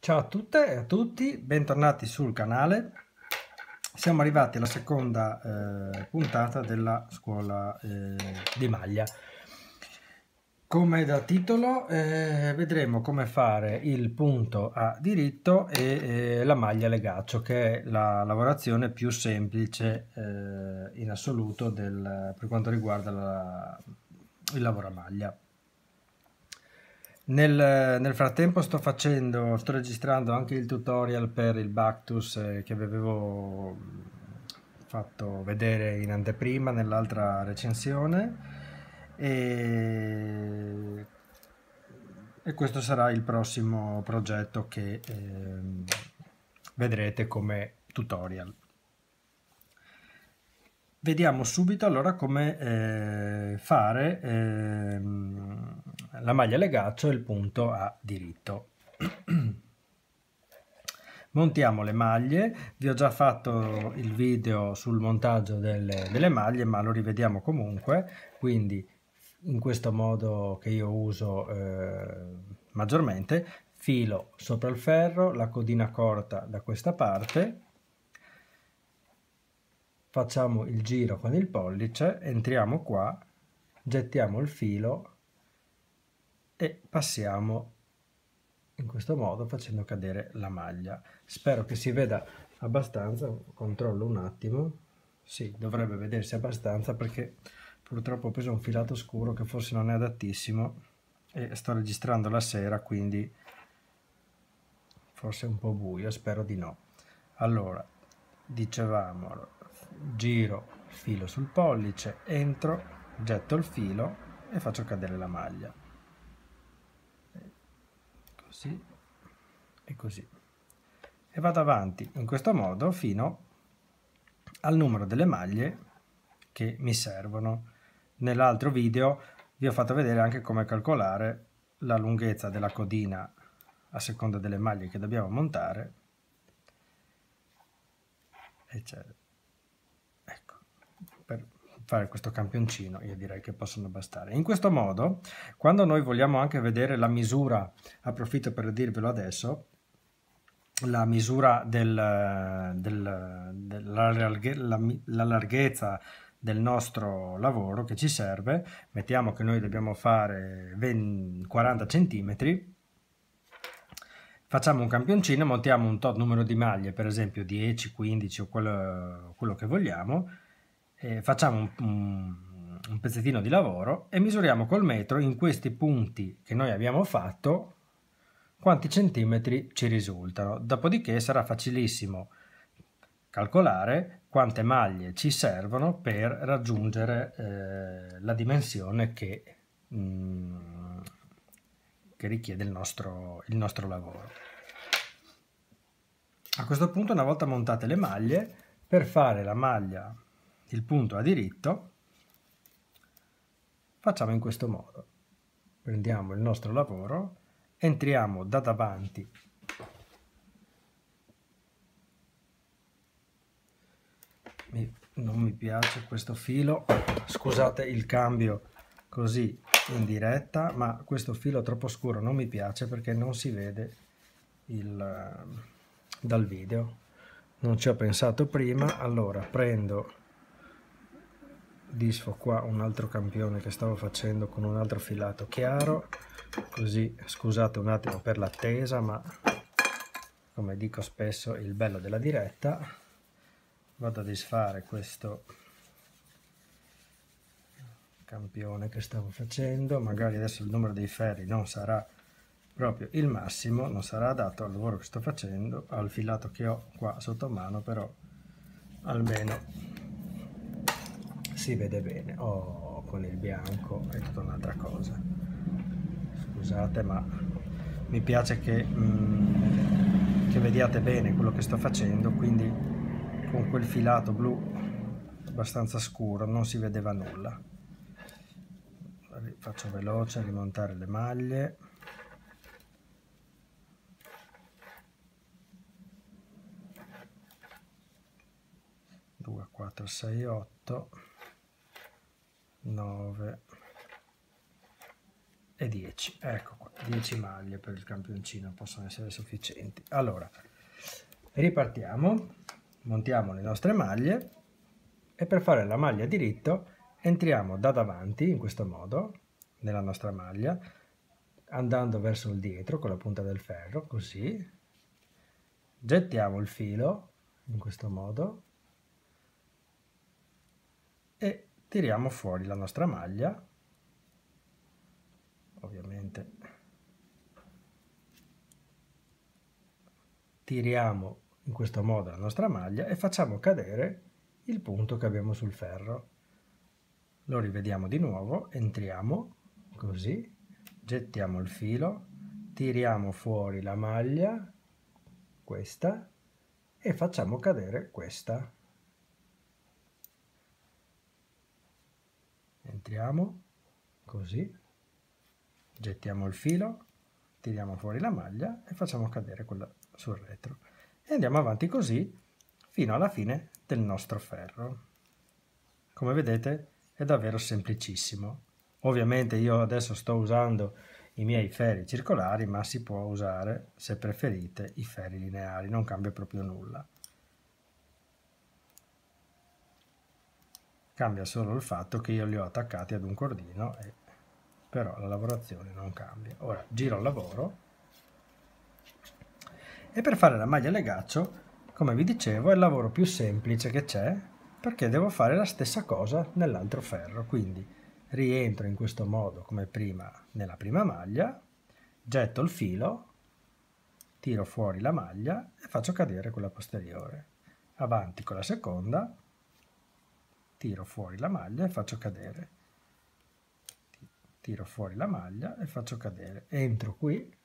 Ciao a tutte e a tutti, bentornati sul canale. Siamo arrivati alla seconda puntata della scuola di maglia. Come da titolo vedremo come fare il punto a diritto e la maglia legaccio, che è la lavorazione più semplice in assoluto per quanto riguarda il lavoro a maglia. Nel frattempo sto registrando anche il tutorial per il Bactus che avevo fatto vedere in anteprima nell'altra recensione e, e questo sarà il prossimo progetto che vedrete come tutorial. Vediamo subito allora come fare la maglia legaccio e il punto a diritto. Montiamo le maglie, vi ho già fatto il video sul montaggio delle maglie, ma lo rivediamo comunque, quindi in questo modo che io uso maggiormente, filo sopra il ferro, la codina corta da questa parte, facciamo il giro con il pollice, entriamo qua, gettiamo il filo e passiamo in questo modo facendo cadere la maglia. Spero che si veda abbastanza, controllo un attimo, sì, dovrebbe vedersi abbastanza perché purtroppo ho preso un filato scuro che forse non è adattissimo e sto registrando la sera, quindi forse è un po' buio, spero di no. Allora, dicevamo, giro il filo sul pollice, entro, getto il filo e faccio cadere la maglia. Così e così. E vado avanti in questo modo fino al numero delle maglie che mi servono. Nell'altro video vi ho fatto vedere anche come calcolare la lunghezza della codina a seconda delle maglie che dobbiamo montare, eccetera. Ecco, per fare questo campioncino io direi che possono bastare. In questo modo, quando noi vogliamo anche vedere la misura, approfitto per dirvelo adesso, la misura la larghezza del nostro lavoro che ci serve, mettiamo che noi dobbiamo fare 40 cm, facciamo un campioncino, montiamo un tot numero di maglie, per esempio 10, 15 o quello che vogliamo, facciamo un pezzettino di lavoro e misuriamo col metro in questi punti che noi abbiamo fatto quanti centimetri ci risultano. Dopodiché sarà facilissimo calcolare quante maglie ci servono per raggiungere la dimensione che richiede il nostro lavoro. A questo punto, una volta montate le maglie, per fare la maglia, il punto a diritto, facciamo in questo modo. Prendiamo il nostro lavoro, entriamo da davanti non mi piace questo filo, scusate il cambio così in diretta, ma questo filo troppo scuro non mi piace perché non si vede dal video. Non ci ho pensato prima. Allora prendo, disfo qua un altro campione che stavo facendo con un altro filato chiaro, così scusate un attimo per l'attesa, ma come dico spesso il bello della diretta. Vado a disfare questo campione che stavo facendo, magari adesso il numero dei ferri non sarà proprio il massimo, non sarà adatto al lavoro che sto facendo, al filato che ho qua sotto mano, però almeno si vede bene. Oh, con il bianco è tutta un'altra cosa, scusate, ma mi piace che vediate bene quello che sto facendo, quindi con quel filato blu abbastanza scuro non si vedeva nulla. Faccio veloce a rimontare le maglie. Due, 4, 6, 8, 9, e 10. Ecco qua, 10 maglie per il campioncino possono essere sufficienti. Allora, ripartiamo, montiamo le nostre maglie e per fare la maglia diritto entriamo da davanti in questo modo nella nostra maglia, andando verso il dietro con la punta del ferro, così. Gettiamo il filo in questo modo e tiriamo fuori la nostra maglia, ovviamente tiriamo in questo modo la nostra maglia e facciamo cadere il punto che abbiamo sul ferro. Lo rivediamo di nuovo, entriamo così, gettiamo il filo, tiriamo fuori la maglia, questa, e facciamo cadere questa. Entriamo così, gettiamo il filo, tiriamo fuori la maglia e facciamo cadere quella sul retro. E andiamo avanti così fino alla fine del nostro ferro. Come vedete è davvero semplicissimo. Ovviamente io adesso sto usando i miei ferri circolari, ma si può usare, se preferite, i ferri lineari, non cambia proprio nulla. Cambia solo il fatto che io li ho attaccati ad un cordino, però la lavorazione non cambia. Ora giro il lavoro e per fare la maglia legaccio, come vi dicevo, è il lavoro più semplice che c'è, perché devo fare la stessa cosa nell'altro ferro. Quindi rientro in questo modo come prima nella prima maglia, getto il filo, tiro fuori la maglia e faccio cadere quella posteriore. Avanti con la seconda, tiro fuori la maglia e faccio cadere. Tiro fuori la maglia e faccio cadere. Entro qui,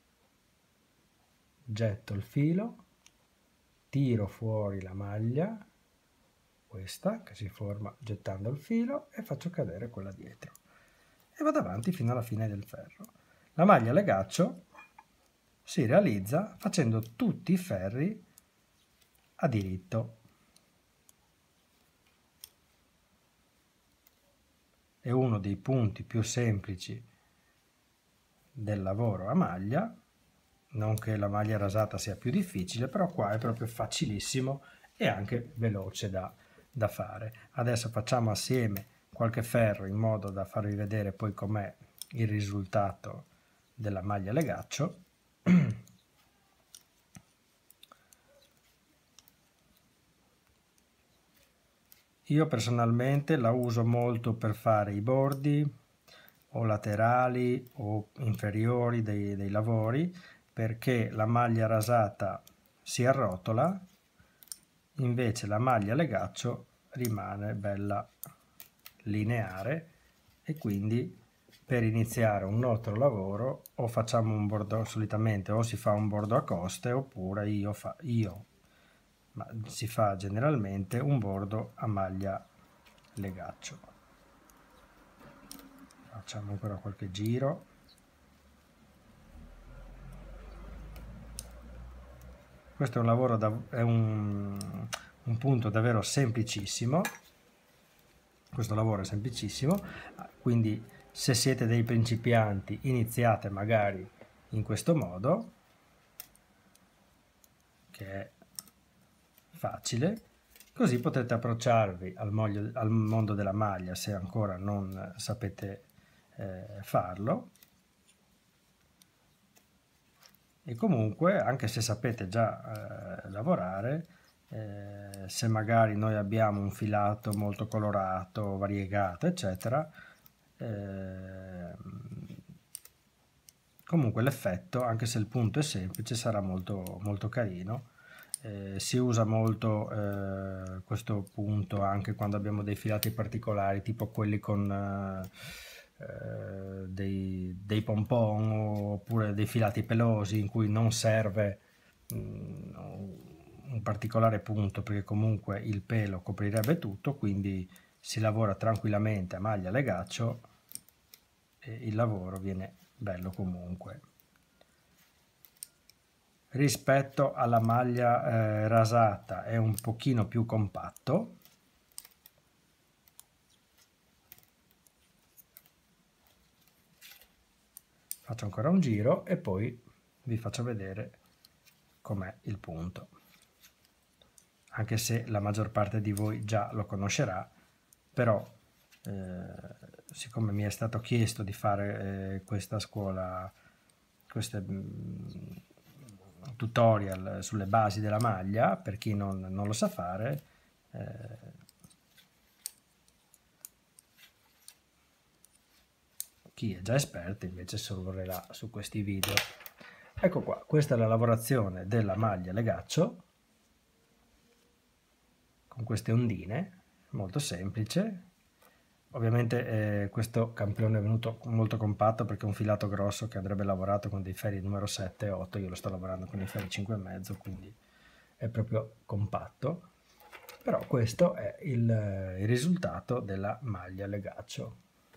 getto il filo, tiro fuori la maglia, questa che si forma gettando il filo, e faccio cadere quella dietro. E vado avanti fino alla fine del ferro. La maglia legaccio si realizza facendo tutti i ferri a diritto. È uno dei punti più semplici del lavoro a maglia, non che la maglia rasata sia più difficile, però qua è proprio facilissimo e anche veloce da fare. Adesso facciamo assieme qualche ferro in modo da farvi vedere poi com'è il risultato della maglia legaccio. Io personalmente la uso molto per fare i bordi o laterali o inferiori dei lavori, perché la maglia rasata si arrotola, invece la maglia legaccio rimane bella lineare, e quindi per iniziare un nostro lavoro o facciamo un bordo, solitamente o si fa un bordo a coste, oppure ma si fa generalmente un bordo a maglia legaccio. Facciamo ancora qualche giro. Questo è un lavoro, è un punto davvero semplicissimo. Questo lavoro è semplicissimo, quindi se siete dei principianti iniziate magari in questo modo, che è facile, così potete approcciarvi al mondo della maglia se ancora non sapete farlo, e comunque anche se sapete già lavorare, se magari noi abbiamo un filato molto colorato, variegato, eccetera, comunque l'effetto, anche se il punto è semplice, sarà molto, molto carino. Si usa molto questo punto anche quando abbiamo dei filati particolari, tipo quelli con dei pompon, oppure dei filati pelosi in cui non serve un particolare punto, perché comunque il pelo coprirebbe tutto, quindi si lavora tranquillamente a maglia legaccio e il lavoro viene bello comunque. Rispetto alla maglia rasata è un pochino più compatto, faccio ancora un giro e poi vi faccio vedere com'è il punto, anche se la maggior parte di voi già lo conoscerà, però siccome mi è stato chiesto di fare questa scuola, queste tutorial sulle basi della maglia, per chi non lo sa fare, chi è già esperto invece sorvolerà su questi video. Ecco qua, questa è la lavorazione della maglia legaccio con queste ondine, molto semplice. Ovviamente questo campione è venuto molto compatto perché è un filato grosso che andrebbe lavorato con dei ferri numero 7 e 8, io lo sto lavorando con i ferri 5,5, quindi è proprio compatto. Però questo è il risultato della maglia legaccio,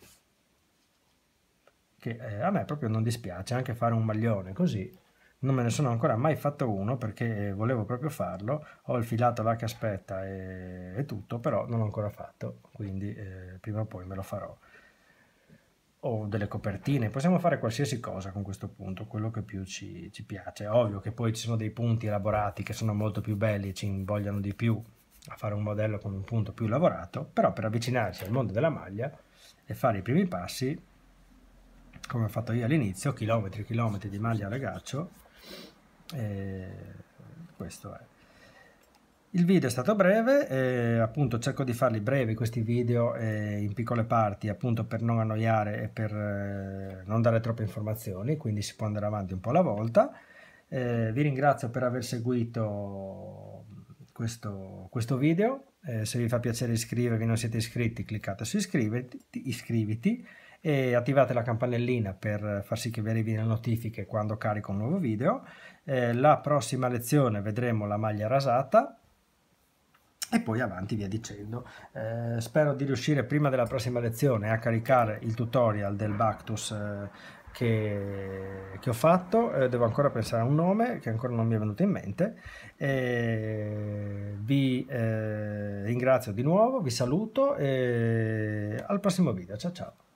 che a me proprio non dispiace anche fare un maglione così. Non me ne sono ancora mai fatto uno perché volevo proprio farlo, ho il filato là che aspetta e tutto, però non l'ho ancora fatto, quindi prima o poi me lo farò. O delle copertine, possiamo fare qualsiasi cosa con questo punto, quello che più ci piace. Ovvio che poi ci sono dei punti elaborati che sono molto più belli e ci invogliano di più a fare un modello con un punto più lavorato, però per avvicinarsi al mondo della maglia e fare i primi passi, come ho fatto io all'inizio, chilometri e chilometri di maglia a legaccio, questo è. Il video è stato breve, appunto cerco di farli brevi questi video in piccole parti, appunto per non annoiare e per non dare troppe informazioni, quindi si può andare avanti un po' alla volta. Vi ringrazio per aver seguito questo video, se vi fa piacere iscrivervi, non siete iscritti, cliccate su iscriviti e attivate la campanellina per far sì che vi arrivino le notifiche quando carico un nuovo video. La prossima lezione vedremo la maglia rasata e poi avanti via dicendo. Spero di riuscire prima della prossima lezione a caricare il tutorial del Bactus che ho fatto. Devo ancora pensare a un nome che ancora non mi è venuto in mente. Vi ringrazio di nuovo, vi saluto e al prossimo video. Ciao ciao.